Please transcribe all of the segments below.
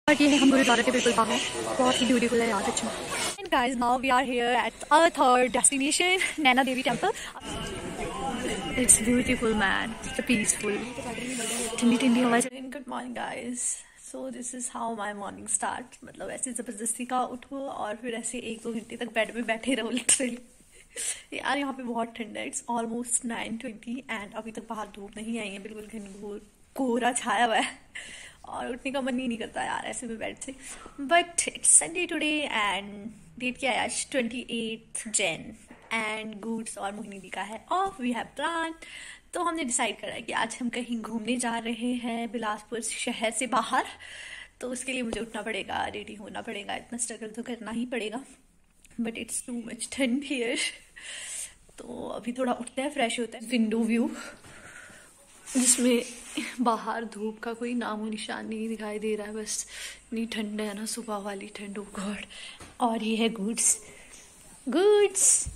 और ये है हम गुरुद्वारा के बिल्कुल बाहर, बहुत ही ब्यूटीफुल है यार सच में। And guys now we are here at our third destination, Naina Devi temple. It's beautiful man, it's peaceful, ठंडी ठंडी हवा। Good morning guys, so this is how my morning start. मतलब ऐसे जबरदस्ती का उठो और फिर ऐसे 1-2 घंटे तक बेड में बैठे रहो लिटरली। यार यहाँ पे बहुत ठंडा है, इट्स ऑलमोस्ट 9:20 एंड अभी तक बाहर धूप नहीं आई है, बिल्कुल घनघोर कोहरा छाया हुआ है और उठने का मन ही नहीं करता यार ऐसे में बेड से। But it's Sunday today and date क्या है आज, 28 जैन एंड गुड्स और मोहिनी दी का है ऑफ। वी हैव प्लान, तो हमने डिसाइड करा है कि आज हम कहीं घूमने जा रहे हैं बिलासपुर शहर से बाहर। तो उसके लिए मुझे उठना पड़ेगा, रेडी होना पड़ेगा, इतना स्ट्रगल तो करना ही पड़ेगा। बट इट्स टू मच ठंड हियर, तो अभी थोड़ा उठते हैं, फ्रेश होते हैं। विंडो व्यू जिसमें बाहर धूप का कोई नामो निशान नहीं दिखाई दे रहा है, बस इतनी ठंड है ना, सुबह वाली ठंड, ओ गॉड। और ये है गुड्स, गुड्स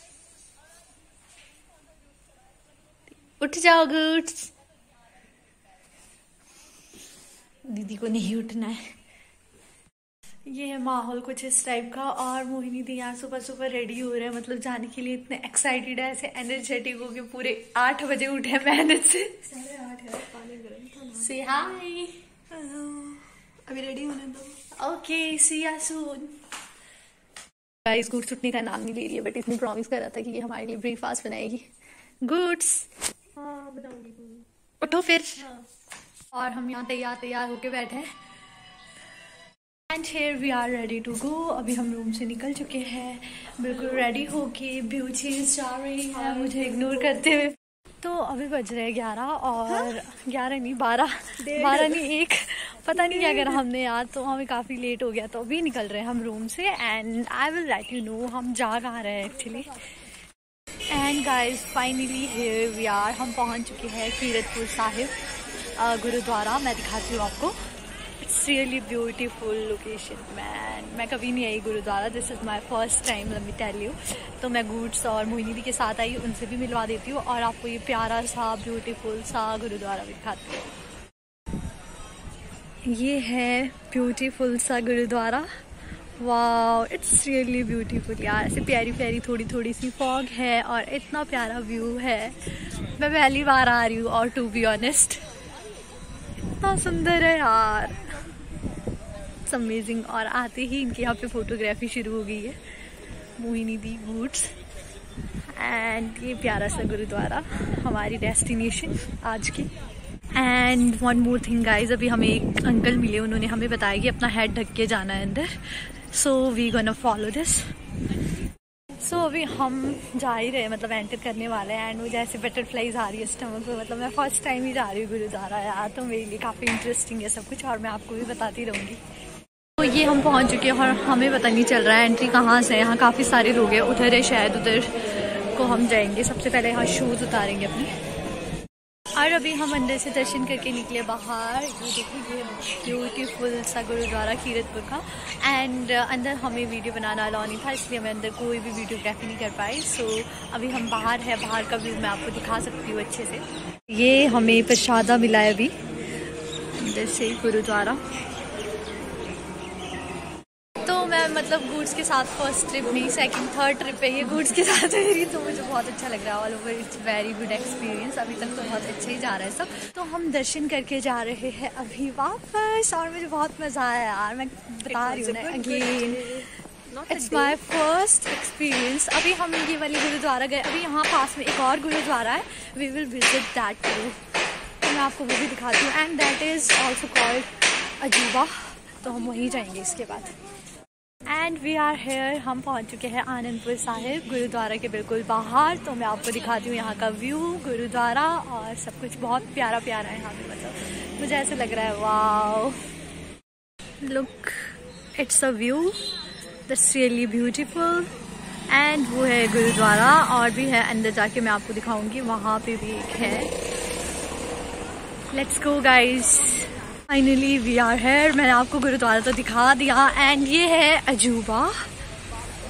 उठ जाओ गुड्स। दीदी को नहीं उठना है। ये है माहौल कुछ इस टाइप का। और मोहिनी दी यहाँ सुबह सुबह रेडी हो रहे हैं, मतलब जाने के लिए इतने एक्साइटेड है, ऐसे एनर्जेटिक हो के पूरे 8 बजे उठे मेहनत से। 8:30 से हाय, अभी रेडी होने दो। ओके सी या सून। गाइस गुड्स उठने का नाम नहीं ले रही है, बट इसने प्रॉमिस करा था कि ये हमारे लिए ब्रेकफास्ट बनाएगी। गुड्स हाँ बताऊंगी, उठो फिर। हाँ। और हम यहाँ तैयार होके बैठे हैं and here we are ready to go. अभी हम रूम से निकल चुके हैं, बिल्कुल रेडी होके ब्यूटीज जा रही है मुझे इग्नोर करते हुए। तो अभी बज रहे हैं 11 और 11 नहीं 12 नहीं 1, पता नहीं क्या करा हमने यार, तो हमें काफ़ी लेट हो गया। तो अभी निकल रहे हैं हम रूम से and I will let you know हम जा कहाँ रहे हैं actually. And guys finally here we are, हम पहुँच चुके हैं कीरतपुर साहिब गुरुद्वारा। मैं दिखाती हूँ आपको, it's really beautiful location man. मैं कभी नहीं आई gurdwara, this is my first time let me tell you. तो मैं गुड्स और मोहिनी दी के साथ आई, उनसे भी मिलवा देती हूँ और आपको ये प्यारा सा ब्यूटीफुल सा गुरुद्वारा भी दिखाती हूँ। ये है ब्यूटीफुल सा gurdwara, wow it's really beautiful यार। ऐसे प्यारी प्यारी थोड़ी थोड़ी सी फॉग है और इतना प्यारा व्यू है। मैं पहली बार आ रही हूँ और टू बी ऑनेस्ट इतना सुंदर है यार, इट्स अमेजिंग। और आते ही इनके यहाँ पे फोटोग्राफी शुरू हो गई है, मोहिनी दी गुड्स। एंड ये प्यारा सा गुरुद्वारा हमारी डेस्टिनेशन आज की। And one more thing guys, अभी हमें एक अंकल मिले, उन्होंने हमें बताया कि अपना हेड ढक के जाना है अंदर। So we gonna follow this. So अभी हम जा ही रहे हैं, मतलब एंटर करने वाले हैं। एंड मुझे ऐसे बटरफ्लाईज आ रही है स्टमक में, मतलब मैं फर्स्ट टाइम ही जा रही हूँ गुरुद्वारा यार, तो मेरे लिए काफ़ी इंटरेस्टिंग है सब कुछ और मैं आपको भी बताती रहूँगी। तो ये हम पहुँच चुके हैं और हमें पता नहीं चल रहा है एंट्री कहाँ से है। यहाँ काफ़ी सारे लोग हैं, उधर है शायद, उधर को हम जाएंगे। सबसे पहले यहाँ शूज़ उतारेंगे अपने। और अभी हम अंदर से दर्शन करके निकले बाहर। ये देखिए ब्यूटीफुल सा गुरुद्वारा कीरतपुर का। एंड अंदर हमें वीडियो बनाना अलाउ नहीं था, इसलिए मैं अंदर कोई भी वीडियोग्राफी नहीं कर पाई। सो अभी हम बाहर है, बाहर का व्यू मैं आपको दिखा सकती हूँ अच्छे से। ये हमें प्रसादा मिला है अभी अंदर से गुरुद्वारा। तो मैं मतलब गुड्स के साथ फर्स्ट ट्रिप नहीं, सेकंड थर्ड ट्रिप है ये गुड्स के साथ मेरी, तो मुझे बहुत अच्छा लग रहा है। All over it's very good experience. अभी तक तो बहुत अच्छा ही जा रहा है सब। तो हम दर्शन करके जा रहे हैं अभी वापस और मुझे बहुत मज़ा आया यार, मैं बता रही हूँ ना again, it's my first experience. अभी हम ये वाली गुरुद्वारा गए, अभी यहाँ पास में एक और गुरुद्वारा है, we will visit that too, तो मैं आपको वो भी दिखाती हूँ। And that is also called Ajooba, तो हम वहीं जाएंगे इसके बाद। एंड वी आर हेयर, हम पहुंच चुके हैं आनंदपुर साहिब गुरुद्वारा के बिल्कुल बाहर। तो मैं आपको दिखाती हूँ यहाँ का व्यू, गुरुद्वारा और सब कुछ बहुत प्यारा प्यारा है यहाँ पे, मतलब मुझे ऐसे लग रहा है wow, look it's a view that's really beautiful. And वो है गुरुद्वारा और भी है अंदर, जाके मैं आपको दिखाऊंगी, वहाँ पे भी एक है। Let's go guys, finally we are here. मैंने आपको गुरुद्वारा तो दिखा दिया। एंड ये है अजूबा,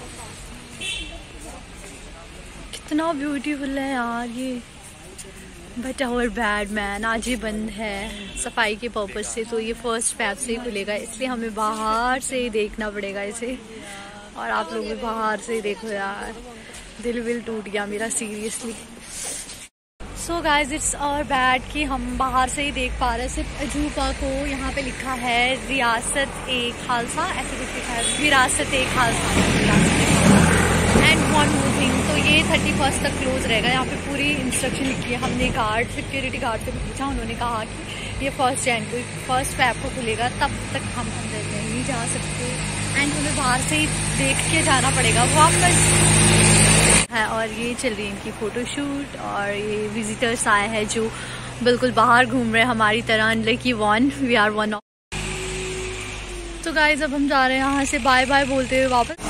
कितना ब्यूटीफुल है यार ये, बट आवर बैड मैन आज ये बंद है सफाई के पर्पज से, तो ये 1 फरवरी से ही खुलेगा, इसलिए हमें बाहर से ही देखना पड़ेगा इसे। और आप लोग भी बाहर से ही देखो यार, दिल विल टूट गया मेरा सीरियसली। सो गाइज इट्स और बैड कि हम बाहर से ही देख पा रहे हैं सिर्फ अजूबा को। यहाँ पे लिखा है रियासत ए खालसा, ऐसे कुछ लिखा है, Virasat e Khalsa. And one more thing, तो ये 31 तक क्लोज रहेगा। यहाँ पे पूरी इंस्ट्रक्शन लिखी है। हमने सिक्योरिटी गार्ड से भी पूछा, उन्होंने कहा कि ये 1 जनवरी 1 फरवरी को खुलेगा, तब तक हम अंदर नहीं जा सकते एंड हमें बाहर से ही देख के जाना पड़ेगा वापस है। और ये चल रही है इनकी फोटोशूट, और ये विजिटर्स आए हैं जो बिल्कुल बाहर घूम रहे हैं हमारी तरह, unlucky one, we are one of. तो गाइज अब हम जा रहे हैं यहाँ से बाय बाय बोलते हुए वापस।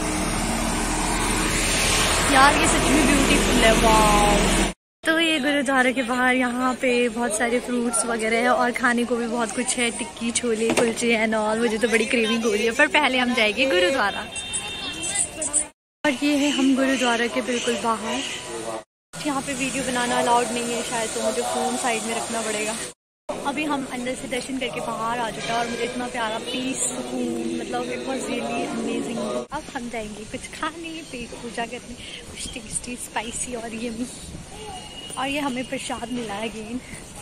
यार ये सच में ब्यूटीफुल है, वाव। तो ये गुरुद्वारा के बाहर यहाँ पे बहुत सारे फ्रूट्स वगैरह है और खाने को भी बहुत कुछ है, टिक्की छोले कुलचे एंड ऑल। मुझे तो बड़ी क्रेविंग हो रही है, पर पहले हम जाएंगे गुरुद्वारा। और ये है हम गुरुद्वारा के बिल्कुल बाहर। यहाँ पे वीडियो बनाना अलाउड नहीं है शायद, तो मुझे फ़ोन साइड में रखना पड़ेगा। अभी हम अंदर से दर्शन करके बाहर आ चुका और मुझे इतना प्यारा पीस सुकून, मतलब इट वाज रियली अमेजिंग। अब हम जाएंगे कुछ खाने, पेट पूजा करने, कुछ टेस्टी स्पाइसी और यम्मी। और ये हमें प्रसाद मिला है अगेन।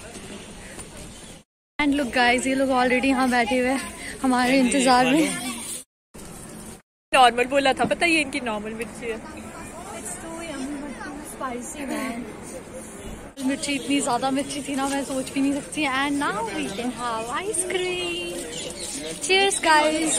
एंड लुक गाइस, ये लोग ऑलरेडी यहाँ बैठे हुए हमारे इंतजार में। नॉर्मल बोला था, पता ये इनकी नॉर्मल मिर्ची है। स्पाइसी मैन, मिर्ची इतनी ज्यादा मिर्ची थी ना, मैं सोच भी नहीं सकती। And now we can have ice cream. Cheers guys,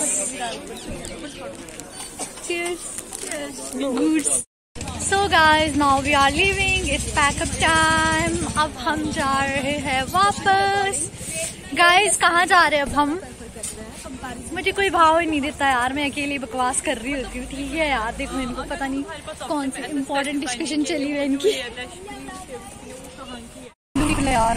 cheers. गुड्स। So guys now we are leaving, it's pack up time. अब हम जा रहे हैं वापस। गाइस कहाँ जा रहे हैं अब हम? मुझे कोई भाव ही नहीं देता यार, मैं अकेली बकवास कर रही होती हूँ। ठीक है यार, देखो इनको पता नहीं कौन सी इम्पोर्टेंट डिस्कशन चली है इनकी। यार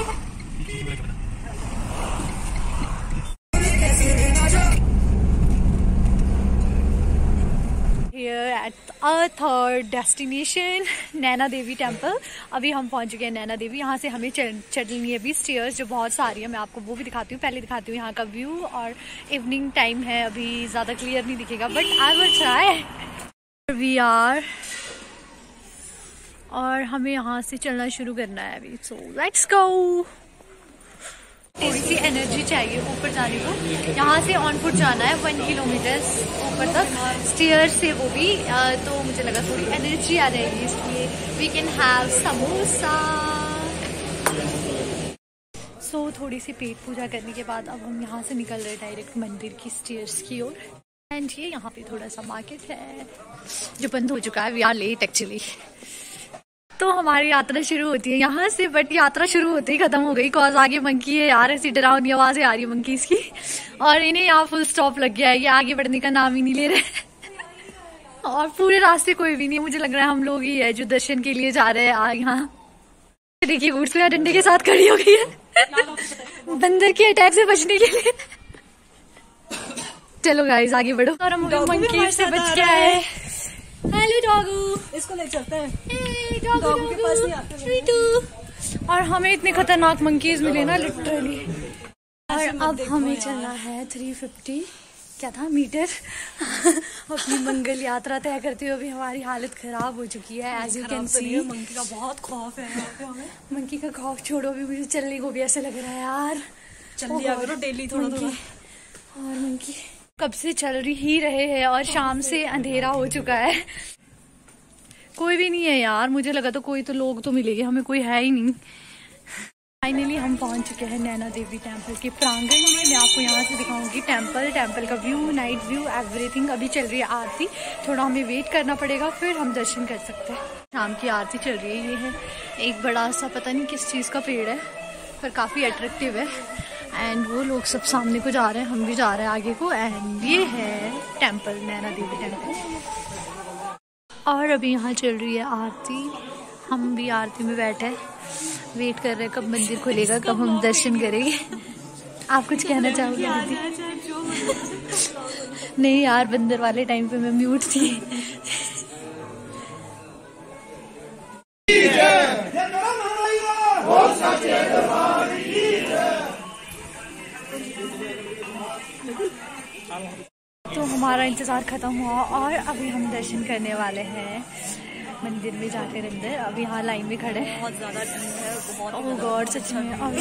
Here at our third destination, Naina Devi temple. अभी हम पहुंच चुके हैं नैना देवी। यहाँ से हमें चढ़नी है भी स्टेयर्स जो बहुत सारी है, मैं आपको वो भी दिखाती हूँ। पहले दिखाती हूँ यहाँ का व्यू, और इवनिंग टाइम है, अभी ज़्यादा क्लियर नहीं दिखेगा, but I will try. We are, और हमें यहाँ से चलना शुरू करना है अभी, सो लेट्स गो। थोड़ी सी एनर्जी चाहिए ऊपर जाने को। यहाँ से ऑन फुट जाना है 1 किलोमीटर ऊपर तक, स्टेयर से वो भी, तो मुझे लगा थोड़ी एनर्जी आ जाएगी, इसलिए we can have samosa. So थोड़ी सी पेट पूजा करने के बाद अब हम यहाँ से निकल रहे हैं डायरेक्ट मंदिर की स्टेयर्स की ओर। एंड ये यहाँ पे थोड़ा सा मार्केट है जो बंद हो चुका है, वी आर लेट एक्चुअली। तो हमारी यात्रा शुरू होती है यहाँ से, बट यात्रा शुरू होते ही खत्म हो गई, कॉज आगे मंकी है यार, ऐसी डरावनी आवाजें आ रही है मंकीज की, और इन्हें यहाँ फुल स्टॉप लग गया है, ये आगे बढ़ने का नाम ही नहीं ले रहे। और पूरे रास्ते कोई भी नहीं, मुझे लग रहा है हम लोग ही है जो दर्शन के लिए जा रहे हैं यहाँ। देखिए ऊँट पे डंडे के साथ खड़ी हो गई है बंदर के अटैक से बचने के लिए। चलो गाइस आगे बढ़ो, और हम मंकी से बच गया है। हेलो डॉगू, इसको ले चलते हैं। डॉगू के पास नहीं आते। और हमें इतने खतरनाक मंकीज मिले ना लिटरली। और अब हमें चलना है 350 क्या था मीटर अपनी मंगल यात्रा तय करते हुए। अभी हमारी हालत खराब हो चुकी है, as you can see. Monkey का बहुत खौफ है यहाँ पे हमें। मंकी का खौफ छोड़ो, भी मुझे चलने को भी ऐसे लग रहा है यार। चल लिया करो डेली थोड़ा थोड़ा। और मंकी कब से चल ही रहे हैं और शाम से अंधेरा हो चुका है, कोई भी नहीं है यार। मुझे लगा तो कोई तो लोग तो मिलेंगे, हमें कोई है ही नहीं। फाइनली हम पहुंच चुके हैं नैना देवी टेम्पल के प्रांगण में। मैं आपको यहाँ से दिखाऊंगी टेम्पल का व्यू, नाइट व्यू, एवरीथिंग। अभी चल रही है आरती, थोड़ा हमें वेट करना पड़ेगा, फिर हम दर्शन कर सकते हैं। शाम की आरती चल रही है। ये है एक बड़ा सा, पता नहीं किस चीज़ का पेड़ है, पर काफ़ी अट्रैक्टिव है। एंड वो लोग सब सामने को जा रहे हैं, हम भी जा रहे हैं आगे को। एंड ये है टेम्पल, नैना देवी टेम्पल। और अभी यहाँ चल रही है आरती, हम भी आरती में बैठे वेट कर रहे हैं कब मंदिर खुलेगा, कब हम दर्शन करेंगे। आप कुछ कहना चाहोगे दीदी? नहीं यार, बंदर वाले टाइम पे मैं म्यूट थी। जय तो हमारा इंतज़ार ख़त्म हुआ और अभी हम दर्शन करने वाले हैं मंदिर में जाकर अंदर। अभी यहाँ लाइन में खड़े हैं, बहुत ज़्यादा ठंड है, बहुत ओह गॉड सच में। अभी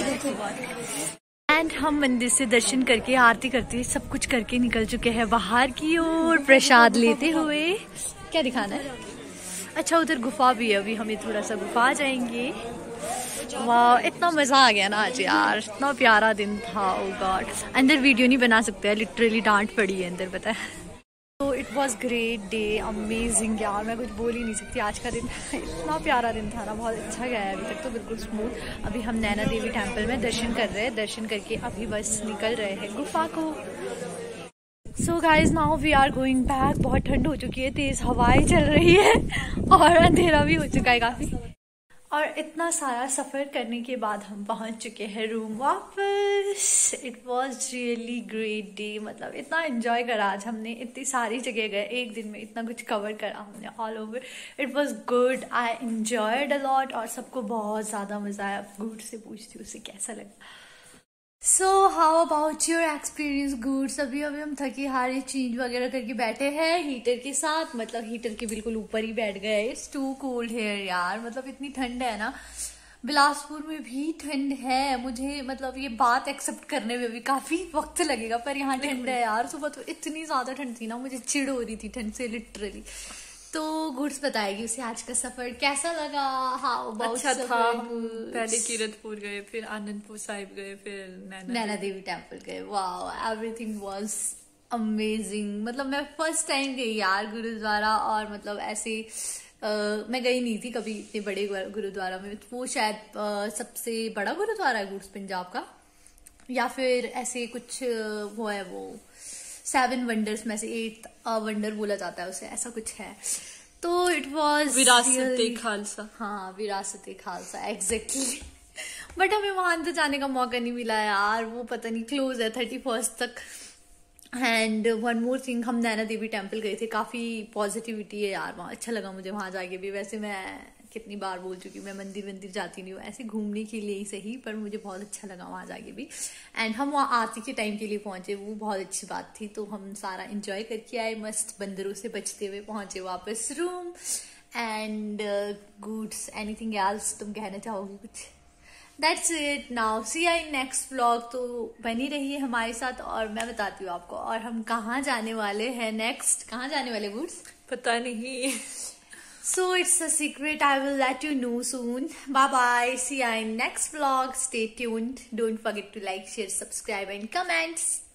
एंड हम मंदिर से दर्शन करके आरती करते सब कुछ करके निकल चुके हैं बाहर की ओर प्रसाद लेते हुए। क्या दिखाना है? अच्छा उधर गुफा भी है, अभी हमें थोड़ा सा गुफा जाएंगे। वाह इतना मजा आ गया ना आज यार, इतना प्यारा दिन था। ओ गॉड अंदर वीडियो नहीं बना सकते, लिटरली डांट पड़ी है अंदर, पता है। तो it was great day, amazing यार, मैं कुछ बोल ही नहीं सकती। आज का दिन इतना प्यारा दिन था ना, बहुत अच्छा गया है अभी तक तो, बिल्कुल स्मूथ। अभी हम नैना देवी टेम्पल में दर्शन कर रहे हैं, दर्शन करके अभी बस निकल रहे हैं गुफा को। So guys now we are going back. बहुत ठंड हो चुकी है, तेज हवाएं चल रही है और अंधेरा भी हो चुका है काफी। और इतना सारा सफ़र करने के बाद हम पहुंच चुके हैं रूम वापस। It was really great day, मतलब इतना एंजॉय करा आज हमने, इतनी सारी जगह गए एक दिन में, इतना कुछ कवर करा हमने all over. It was good, I enjoyed a lot और सबको बहुत ज़्यादा मज़ा आया। गुड से पूछती हूँ उसे कैसा लगा। So how about your experience गुड्स? अभी हम थकी हारी चेंज वगैरह करके बैठे हैं हीटर के साथ, मतलब हीटर के बिल्कुल ऊपर ही बैठ गए। इट्स टू कोल्ड हेयर यार, मतलब इतनी ठंड है ना, बिलासपुर में भी ठंड है। मुझे मतलब ये बात एक्सेप्ट करने में भी काफी वक्त लगेगा, पर यहाँ ठंड है यार। सुबह तो इतनी ज्यादा ठंड थी ना, मुझे चिढ़ हो रही थी ठंड से लिटरली। तो गुड्स बताएगी उसे आज का सफर कैसा लगा। How about? अच्छा था। हम पहले कीरतपुर गए, फिर आनंदपुर साहिब गए, फिर नैना देवी टेम्पल गए। Wow everything was amazing. मतलब मैं फर्स्ट टाइम गई यार गुरुद्वारा, और मतलब ऐसे मैं गई नहीं थी कभी इतने बड़े गुरुद्वारा में। वो शायद सबसे बड़ा गुरुद्वारा है गुड्स पंजाब का, या फिर ऐसे कुछ वो है, वो 7 वंडर्स में से 8 वंडर बोला जाता है उसे, ऐसा कुछ है। तो इट वॉज विरासत-ए खालसा। हाँ विरासत-ए खालसा एग्जैक्टली। बट हमें वहां तो जाने का मौका नहीं मिला यार, वो पता नहीं क्लोज है 31 तक। एंड वन मोर थिंग, हम नैना देवी टेम्पल गए थे, काफी पॉजिटिविटी है यार वहाँ, अच्छा लगा मुझे वहां जाके भी। वैसे मैं कितनी बार बोल चुकी हूँ, मैं मंदिर जाती नहीं हूँ, ऐसे घूमने के लिए ही सही, पर मुझे बहुत अच्छा लगा वहां जाके भी। एंड हम वहाँ आरती के टाइम के लिए पहुंचे, वो बहुत अच्छी बात थी। तो हम सारा एंजॉय करके आए, मस्त बंदरों से बचते हुए पहुंचे वापस रूम। एंड गुड्स एनीथिंग एल्स तुम कहना चाहोगी कुछ? That's it now. See you in next vlog. तो बनी रहिए हमारे साथ और मैं बताती हूँ आपको और हम कहाँ जाने वाले हैं नेक्स्ट। कहाँ जाने वाले गुड्स? पता नहीं। So it's a secret. I will let you know soon. Bye bye. See you in next vlog. Stay tuned. Don't forget to like, share, subscribe and comment.